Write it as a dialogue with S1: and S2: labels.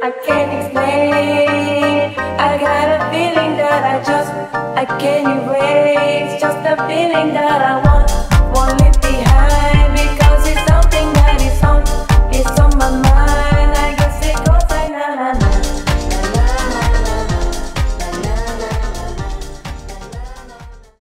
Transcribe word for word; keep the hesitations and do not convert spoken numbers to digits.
S1: I can't explain. I got a feeling that I just, I can't erase. Just a feeling that I want.